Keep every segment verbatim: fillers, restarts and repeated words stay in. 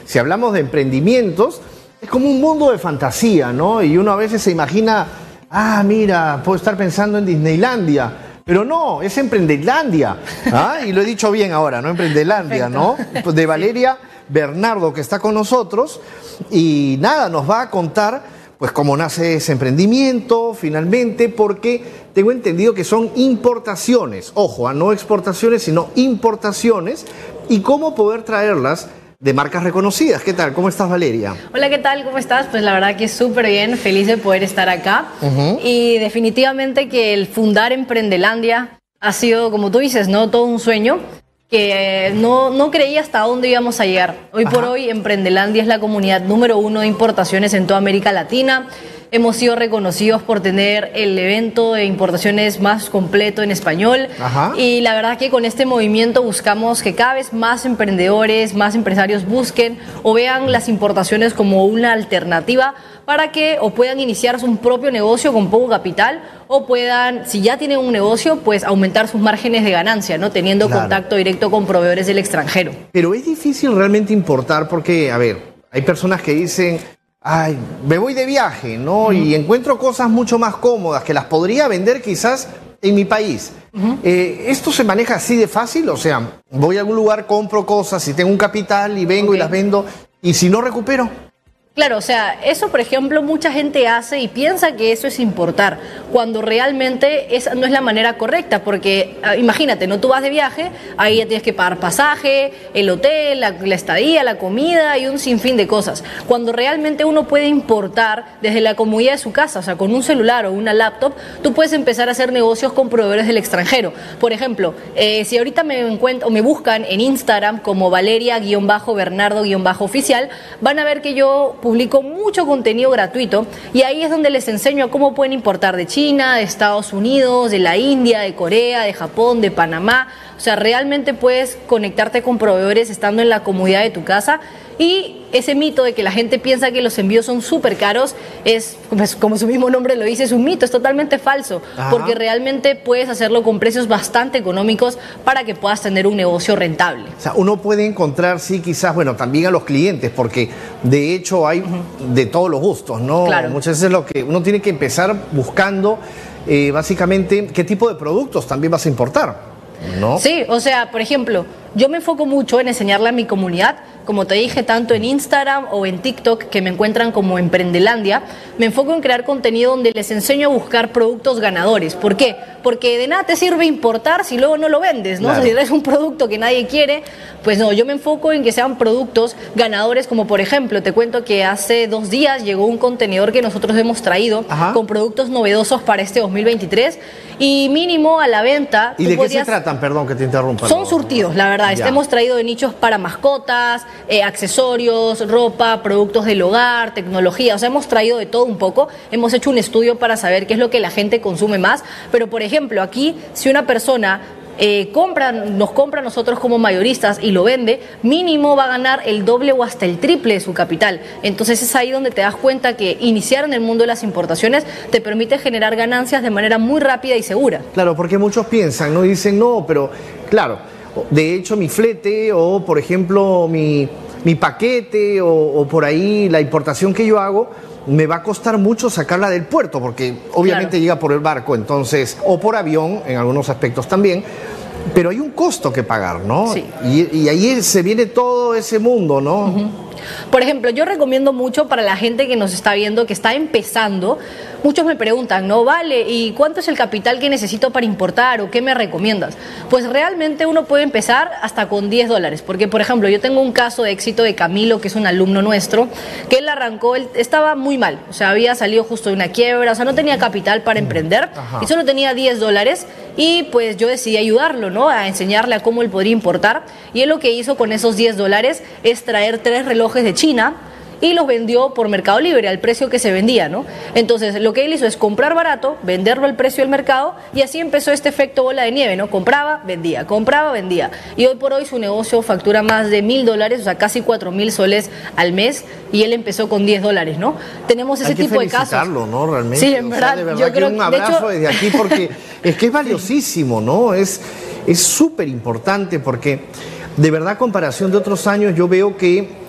si hablamos de emprendimientos, es como un mundo de fantasía, ¿no? Y uno a veces se imagina, ah, mira, puedo estar pensando en Disneylandia. Pero no, es Emprendelandia. ¿Ah? Y lo he dicho bien ahora, ¿no? Emprendelandia, ¿no? De Valeria Bernardo, que está con nosotros. Y nada, nos va a contar, pues, cómo nace ese emprendimiento, finalmente, porque tengo entendido que son importaciones. Ojo, ¿ah? No exportaciones, sino importaciones. Y cómo poder traerlas de marcas reconocidas. ¿Qué tal? ¿Cómo estás, Valeria? Hola, ¿qué tal? ¿Cómo estás? Pues la verdad que súper bien, feliz de poder estar acá. Uh-huh. Y definitivamente que el fundar Emprendelandia ha sido, como tú dices, ¿no? Todo un sueño que no, no creía hasta dónde íbamos a llegar. Hoy Ajá. por hoy, Emprendelandia es la comunidad número uno de importaciones en toda América Latina. Hemos sido reconocidos por tener el evento de importaciones más completo en español. Ajá. Y la verdad que con este movimiento buscamos que cada vez más emprendedores, más empresarios busquen o vean las importaciones como una alternativa para que o puedan iniciar un propio negocio con poco capital o puedan, si ya tienen un negocio, pues aumentar sus márgenes de ganancia, ¿no? Teniendo claro. contacto directo con proveedores del extranjero. Pero es difícil realmente importar porque, a ver, hay personas que dicen, ay, me voy de viaje, ¿no? Uh-huh. Y encuentro cosas mucho más cómodas que las podría vender quizás en mi país. Uh-huh. eh, ¿Esto se maneja así de fácil? O sea, voy a algún lugar, compro cosas y tengo un capital y vengo okay. y las vendo, y si no recupero. Claro, o sea, eso por ejemplo mucha gente hace y piensa que eso es importar, cuando realmente esa no es la manera correcta, porque imagínate, no, tú vas de viaje, ahí ya tienes que pagar pasaje, el hotel, la, la estadía, la comida y un sinfín de cosas, cuando realmente uno puede importar desde la comodidad de su casa, o sea, con un celular o una laptop, tú puedes empezar a hacer negocios con proveedores del extranjero. Por ejemplo, eh, si ahorita me encuentro o me buscan en Instagram como Valeria-Bernardo-oficial, van a ver que yo publico mucho contenido gratuito y ahí es donde les enseño cómo pueden importar de China, de Estados Unidos, de la India, de Corea, de Japón, de Panamá. O sea, realmente puedes conectarte con proveedores estando en la comodidad de tu casa. Y ese mito de que la gente piensa que los envíos son súper caros es, pues, como su mismo nombre lo dice, es un mito, es totalmente falso. Ajá. Porque realmente puedes hacerlo con precios bastante económicos para que puedas tener un negocio rentable. O sea, uno puede encontrar, sí, quizás, bueno, también a los clientes, porque de hecho hay uh-huh. de todos los gustos, ¿no? Claro. Muchas veces lo que uno tiene que empezar buscando, eh, básicamente, qué tipo de productos también vas a importar, ¿no? Sí, o sea, por ejemplo, yo me enfoco mucho en enseñarle a mi comunidad, como te dije, tanto en Instagram o en TikTok, que me encuentran como Emprendelandia, me enfoco en crear contenido donde les enseño a buscar productos ganadores. ¿Por qué? Porque de nada te sirve importar si luego no lo vendes, ¿no? Claro. O sea, si traes un producto que nadie quiere, pues no, yo me enfoco en que sean productos ganadores, como por ejemplo, te cuento que hace dos días llegó un contenedor que nosotros hemos traído Ajá. con productos novedosos para este dos mil veintitrés y mínimo a la venta. ¿Y de podrías... qué se tratan? Perdón que te interrumpa. Son surtidos, la verdad. Este, hemos traído de nichos para mascotas, eh, accesorios, ropa, productos del hogar, tecnología. O sea, hemos traído de todo un poco. Hemos hecho un estudio para saber qué es lo que la gente consume más. Pero, por ejemplo, aquí, si una persona eh, compra, nos compra a nosotros como mayoristas y lo vende, mínimo va a ganar el doble o hasta el triple de su capital. Entonces es ahí donde te das cuenta que iniciar en el mundo de las importaciones te permite generar ganancias de manera muy rápida y segura. Claro, porque muchos piensan, ¿no? Y dicen, no, pero claro, de hecho mi flete o por ejemplo mi, mi paquete o, o por ahí la importación que yo hago me va a costar mucho sacarla del puerto porque obviamente claro. llega por el barco, entonces, o por avión en algunos aspectos también, pero hay un costo que pagar, ¿no? Sí. Y, y ahí se viene todo ese mundo, ¿no? Uh-huh. Por ejemplo, yo recomiendo mucho para la gente que nos está viendo, que está empezando, muchos me preguntan, ¿no? Vale, ¿y cuánto es el capital que necesito para importar o qué me recomiendas? Pues realmente uno puede empezar hasta con diez dólares, porque por ejemplo, yo tengo un caso de éxito de Camilo, que es un alumno nuestro, que él arrancó, él estaba muy mal, o sea, había salido justo de una quiebra, o sea, no tenía capital para emprender Ajá. y solo tenía diez dólares y pues yo decidí ayudarlo, ¿no? A enseñarle a cómo él podría importar y él lo que hizo con esos diez dólares es traer tres relojes de China y los vendió por Mercado Libre al precio que se vendía, ¿no? Entonces, lo que él hizo es comprar barato, venderlo al precio del mercado y así empezó este efecto bola de nieve, ¿no? Compraba, vendía, compraba, vendía. Y hoy por hoy su negocio factura más de mil dólares, o sea, casi cuatro mil soles al mes y él empezó con diez dólares, ¿no? Tenemos ese Hay que tipo de casos. ¿No? Realmente. Sí, en verdad. O sea, de verdad yo que creo un que, abrazo de hecho... desde aquí porque es que es valiosísimo, ¿no? Es es súper importante porque de verdad, a comparación de otros años, yo veo que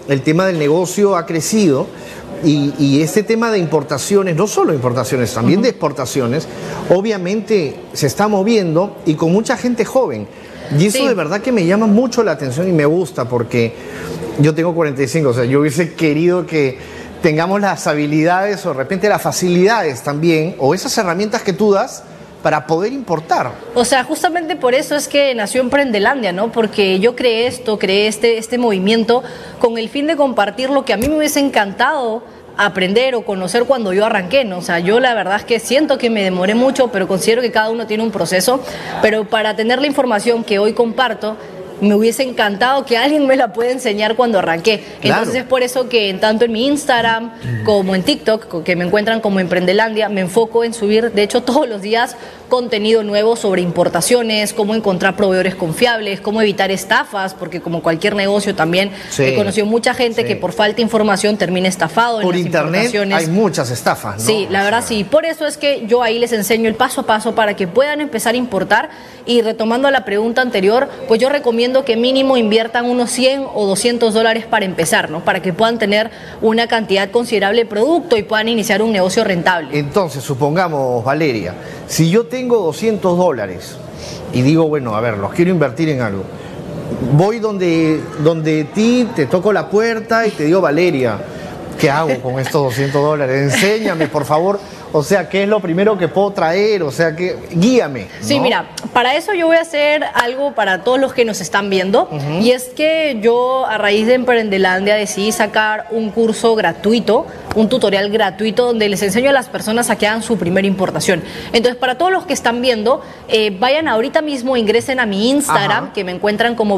el tema del negocio ha crecido y, y este tema de importaciones, no solo importaciones, también uh-huh. de exportaciones, obviamente se está moviendo y con mucha gente joven. Y eso sí. de verdad que me llama mucho la atención y me gusta porque yo tengo cuarenta y cinco, o sea, yo hubiese querido que tengamos las habilidades o de repente las facilidades también, o esas herramientas que tú das para poder importar. O sea, justamente por eso es que nació Emprendelandia, ¿no? Porque yo creé esto, creé este, este movimiento con el fin de compartir lo que a mí me hubiese encantado aprender o conocer cuando yo arranqué, ¿no? O sea, yo la verdad es que siento que me demoré mucho, pero considero que cada uno tiene un proceso, pero para tener la información que hoy comparto, me hubiese encantado que alguien me la pueda enseñar cuando arranqué. Claro. Entonces es por eso que tanto en mi Instagram como en TikTok, que me encuentran como Emprendelandia, me enfoco en subir, de hecho todos los días, contenido nuevo sobre importaciones, cómo encontrar proveedores confiables, cómo evitar estafas, porque como cualquier negocio también sí, he conocido mucha gente sí. que por falta de información termina estafado por en las internet importaciones. Hay muchas estafas, ¿no? Sí, la verdad sí. Por eso es que yo ahí les enseño el paso a paso para que puedan empezar a importar. Y retomando la pregunta anterior, pues yo recomiendo que mínimo inviertan unos cien o doscientos dólares para empezar, ¿no? Para que puedan tener una cantidad considerable de producto y puedan iniciar un negocio rentable. Entonces, supongamos, Valeria, si yo tengo doscientos dólares y digo, bueno, a ver, los quiero invertir en algo, voy donde, donde ti, te toco la puerta y te digo, Valeria, ¿qué hago con estos doscientos dólares? Enséñame, por favor. O sea, ¿qué es lo primero que puedo traer? O sea, que guíame, ¿no? Sí, mira, para eso yo voy a hacer algo para todos los que nos están viendo. Uh-huh. Y es que yo, a raíz de Emprendelandia, decidí sacar un curso gratuito, un tutorial gratuito, donde les enseño a las personas a que hagan su primera importación. Entonces, para todos los que están viendo, eh, vayan ahorita mismo, ingresen a mi Instagram, uh-huh. que me encuentran como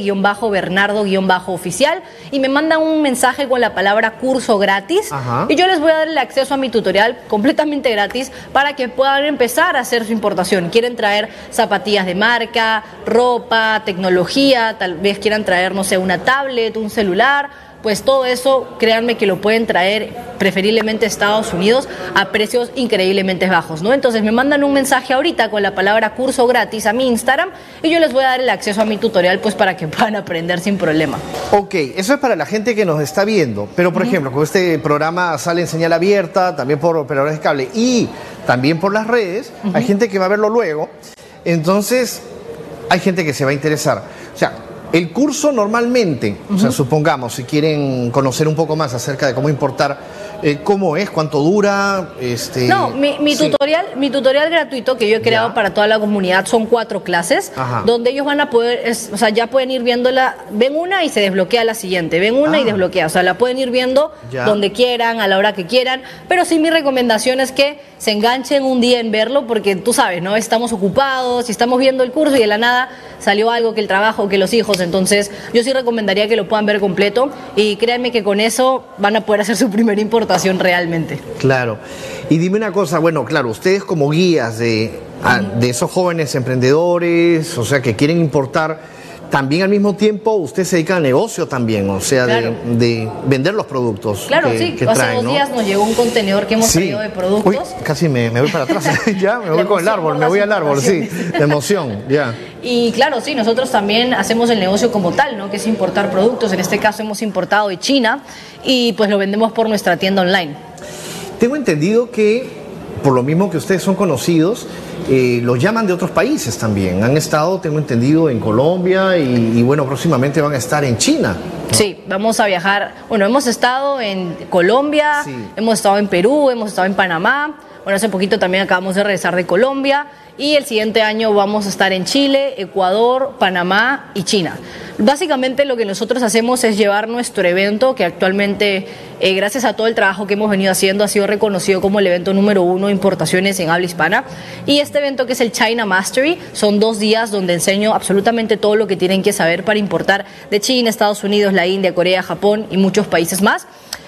Valeria-Bernardo-oficial, y me mandan un mensaje con la palabra curso gratis. Uh-huh. Y yo les voy a dar el acceso a mi tutorial completamente gratis para que puedan empezar a hacer su importación. Quieren traer zapatillas de marca, ropa, tecnología, tal vez quieran traer, no sé, una tablet, un celular, pues todo eso, créanme que lo pueden traer preferiblemente a Estados Unidos a precios increíblemente bajos, ¿no? Entonces me mandan un mensaje ahorita con la palabra curso gratis a mi Instagram y yo les voy a dar el acceso a mi tutorial pues para que puedan aprender sin problema. Ok, eso es para la gente que nos está viendo, pero por uh-huh. ejemplo, con este programa sale en señal abierta, también por operadores de cable y también por las redes, uh-huh. hay gente que va a verlo luego, entonces hay gente que se va a interesar. O sea, el curso normalmente, uh-huh. o sea, supongamos, si quieren conocer un poco más acerca de cómo importar, eh, ¿cómo es? ¿Cuánto dura? Este, no, mi, mi, sí. tutorial, mi tutorial gratuito que yo he creado ya. para toda la comunidad son cuatro clases, Ajá. donde ellos van a poder, es, o sea, ya pueden ir viéndola, ven una y se desbloquea la siguiente, ven una ah. y desbloquea, o sea, la pueden ir viendo ya. donde quieran, a la hora que quieran, pero sí mi recomendación es que se enganchen un día en verlo, porque tú sabes, ¿no? Estamos ocupados, estamos viendo el curso y de la nada salió algo, que el trabajo, que los hijos, entonces yo sí recomendaría que lo puedan ver completo y créanme que con eso van a poder hacer su primera importación realmente. Claro. Y dime una cosa, bueno, claro, ustedes como guías de, a, de esos jóvenes emprendedores, o sea, que quieren importar, también al mismo tiempo usted se dedica al negocio también, o sea, claro. de, de vender los productos. Claro, que, sí, que hace traen, dos ¿no? días nos llegó un contenedor que hemos sí. traído de productos. Uy, casi me, me voy para atrás, ya, me voy con el árbol, me voy al árbol, sí, de emoción, ya. Y claro, sí, nosotros también hacemos el negocio como tal, ¿no? Que es importar productos, en este caso hemos importado de China y pues lo vendemos por nuestra tienda online. Tengo entendido que, por lo mismo que ustedes son conocidos, Eh, los llaman de otros países también. Han estado, tengo entendido, en Colombia y, y bueno, próximamente van a estar en China, ¿no? Sí, vamos a viajar. Bueno, hemos estado en Colombia, sí. hemos estado en Perú, hemos estado en Panamá. Bueno, hace poquito también acabamos de regresar de Colombia y el siguiente año vamos a estar en Chile, Ecuador, Panamá y China. Básicamente lo que nosotros hacemos es llevar nuestro evento, que actualmente, eh, gracias a todo el trabajo que hemos venido haciendo, ha sido reconocido como el evento número uno de importaciones en habla hispana. Y este evento, que es el China Mastery, son dos días donde enseño absolutamente todo lo que tienen que saber para importar de China, Estados Unidos, la India, Corea, Japón y muchos países más.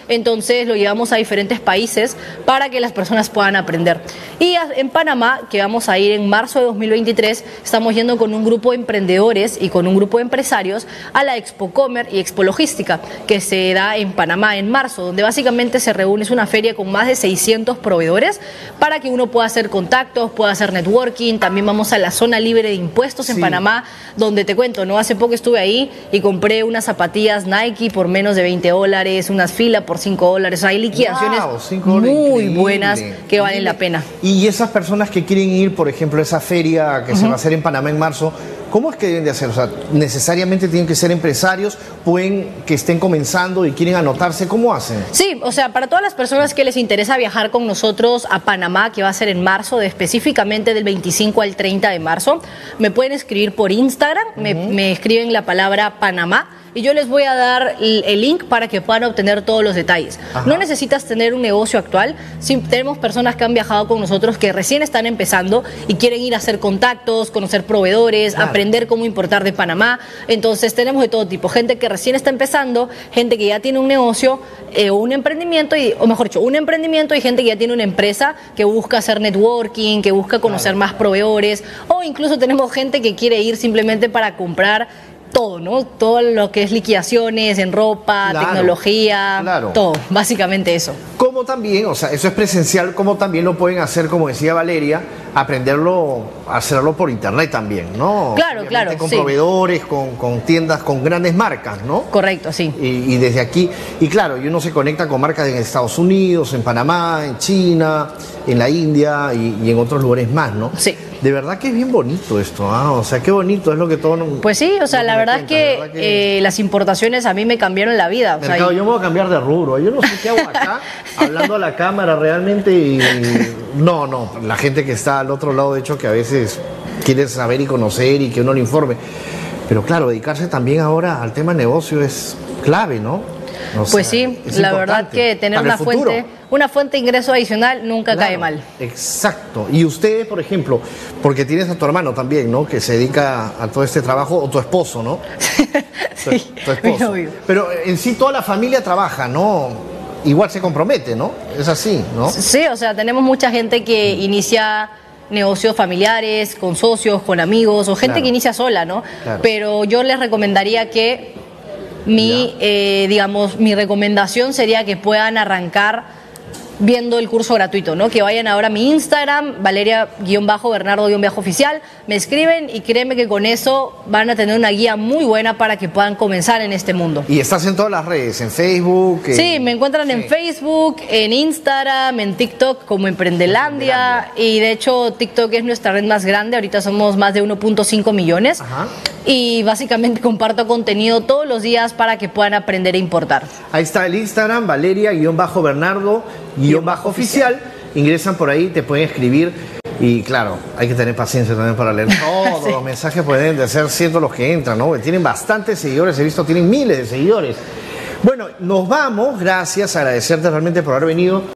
entonces lo llevamos a diferentes países para que las personas puedan aprender. Y en Panamá, que vamos a ir en marzo de dos mil veintitrés, estamos yendo con un grupo de emprendedores y con un grupo de empresarios a la Expo Comer y Expo Logística, que se da en Panamá en marzo, donde básicamente se reúne, es una feria con más de seiscientos proveedores para que uno pueda hacer contactos, pueda hacer networking. También vamos a la zona libre de impuestos en sí. Panamá, donde te cuento, ¿no? Hace poco estuve ahí y compré unas zapatillas Nike por menos de veinte dólares, unas filas por cinco dólares. Hay liquidaciones wow, muy increíble, buenas que increíble. Valen la pena. Y esas personas que quieren ir, por ejemplo, a esa feria que uh-huh. se va a hacer en Panamá en marzo, ¿cómo es que deben de hacer? O sea, ¿necesariamente tienen que ser empresarios? ¿Pueden que estén comenzando y quieren anotarse? ¿Cómo hacen? Sí, o sea, para todas las personas que les interesa viajar con nosotros a Panamá, que va a ser en marzo, de específicamente del veinticinco al treinta de marzo, me pueden escribir por Instagram, uh-huh. me, me escriben la palabra Panamá, y yo les voy a dar el link para que puedan obtener todos los detalles. Ajá. No necesitas tener un negocio actual. Sí, tenemos personas que han viajado con nosotros que recién están empezando y quieren ir a hacer contactos, conocer proveedores, claro. aprender cómo importar de Panamá. Entonces tenemos de todo tipo, gente que recién está empezando, gente que ya tiene un negocio eh, o un emprendimiento, y, o mejor dicho, un emprendimiento y gente que ya tiene una empresa que busca hacer networking, que busca conocer claro. más proveedores, o incluso tenemos gente que quiere ir simplemente para comprar todo, ¿no? Todo lo que es liquidaciones en ropa, claro, tecnología, claro. todo, básicamente eso. Como también, o sea, eso es presencial, como también lo pueden hacer, como decía Valeria, aprenderlo, hacerlo por internet también, ¿no? Claro, obviamente claro, con sí. proveedores, con, con tiendas, con grandes marcas, ¿no? Correcto, sí. Y, y desde aquí, y claro, y uno se conecta con marcas en Estados Unidos, en Panamá, en China, en la India y, y en otros lugares más, ¿no? Sí. De verdad que es bien bonito esto, ¿ah? O sea, qué bonito es lo que todo... Pues sí, o sea, la verdad, cuenta, que, verdad que eh, las importaciones a mí me cambiaron la vida. O Mercado, sea, y... yo me voy a cambiar de rubro. Yo no sé qué hago acá, hablando a la cámara realmente. Y... No, no, la gente que está al otro lado, de hecho, que a veces quiere saber y conocer y que uno le informe. Pero claro, dedicarse también ahora al tema negocio es clave, ¿no? O pues sea, sí, la verdad que tener una fuente, una fuente de ingreso adicional nunca claro, cae mal. Exacto. Y ustedes, por ejemplo, porque tienes a tu hermano también, ¿no? Que se dedica a todo este trabajo, o tu esposo, ¿no? sí, tu, tu esposo. Pero en sí toda la familia trabaja, ¿no? Igual se compromete, ¿no? Es así, ¿no? Sí, o sea, tenemos mucha gente que inicia negocios familiares, con socios, con amigos, o gente claro. que inicia sola, ¿no? Claro. Pero yo les recomendaría que Mi, eh, digamos, mi recomendación sería que puedan arrancar viendo el curso gratuito, ¿no? Que vayan ahora a mi Instagram, Valeria-Bernardo-oficial, me escriben y créeme que con eso van a tener una guía muy buena para que puedan comenzar en este mundo. ¿Y estás en todas las redes? ¿En Facebook? En... Sí, me encuentran sí. en Facebook, en Instagram, en TikTok como Emprendelandia, y de hecho TikTok es nuestra red más grande, ahorita somos más de uno punto cinco millones. Ajá. Y básicamente comparto contenido todos los días para que puedan aprender a importar. Ahí está el Instagram, Valeria-Bernardo-oficial. Ingresan por ahí, te pueden escribir. Y claro, hay que tener paciencia también para leer todos sí. los mensajes, pueden de ser cientos los que entran, ¿no? Tienen bastantes seguidores, he visto, tienen miles de seguidores. Bueno, nos vamos, gracias, agradecerte realmente por haber venido.